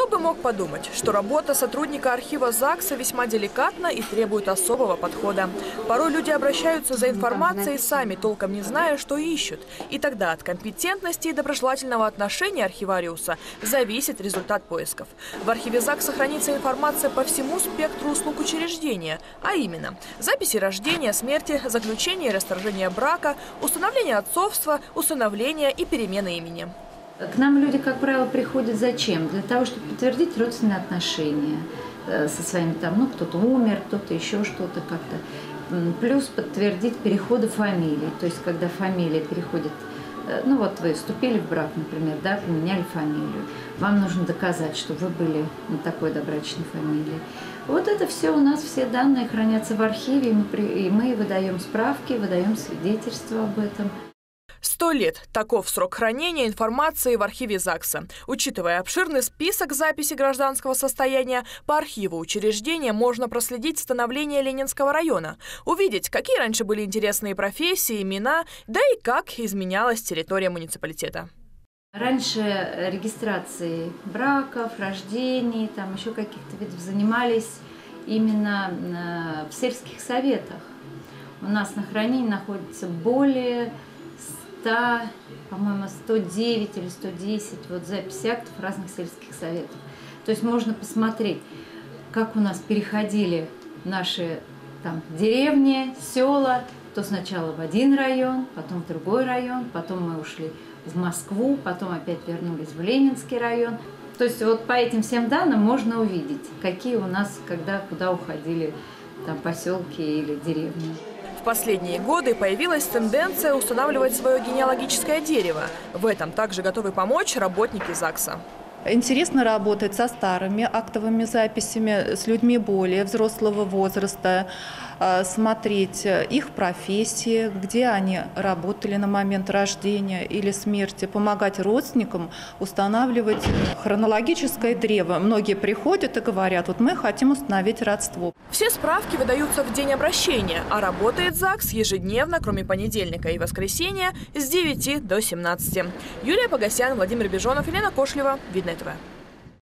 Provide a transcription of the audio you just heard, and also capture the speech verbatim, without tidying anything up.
Кто бы мог подумать, что работа сотрудника архива ЗАГСа весьма деликатна и требует особого подхода. Порой люди обращаются за информацией, сами толком не зная, что ищут. И тогда от компетентности и доброжелательного отношения архивариуса зависит результат поисков. В архиве ЗАГСа хранится информация по всему спектру услуг учреждения, а именно записи рождения, смерти, заключения и расторжения брака, установление отцовства, усыновления и перемены имени. К нам люди, как правило, приходят зачем? Для того, чтобы подтвердить родственные отношения со своими, там, ну, кто-то умер, кто-то еще что-то как-то. Плюс подтвердить переходы фамилии. То есть, когда фамилия переходит, ну вот вы вступили в брак, например, да, поменяли фамилию. Вам нужно доказать, что вы были на такой добрачной фамилии. Вот это все у нас, все данные хранятся в архиве, и мы, и мы выдаем справки, выдаем свидетельства об этом. Сто лет – таков срок хранения информации в архиве ЗАГСа. Учитывая обширный список записей гражданского состояния, по архиву учреждения можно проследить становление Ленинского района, увидеть, какие раньше были интересные профессии, имена, да и как изменялась территория муниципалитета. Раньше регистрацией браков, рождений, там еще каких-то видов занимались именно в сельских советах. У нас на хранении находится более ста, по-моему, сто девять или сто десять вот записей актов разных сельских советов. То есть можно посмотреть, как у нас переходили наши там деревни, села, то сначала в один район, потом в другой район, потом мы ушли в Москву, потом опять вернулись в Ленинский район. То есть вот по этим всем данным можно увидеть, какие у нас, когда, куда уходили там поселки или деревни. В последние годы появилась тенденция устанавливать свое генеалогическое дерево. В этом также готовы помочь работники ЗАГСа. Интересно работать со старыми актовыми записями, с людьми более взрослого возраста, смотреть их профессии, где они работали на момент рождения или смерти, помогать родственникам устанавливать хронологическое древо. Многие приходят и говорят, вот мы хотим установить родство. Все справки выдаются в день обращения, а работает ЗАГС ежедневно, кроме понедельника и воскресенья, с девяти до семнадцати. Юлия Погосян, Владимир Бежонов, Елена Кошлева, Видное ТВ.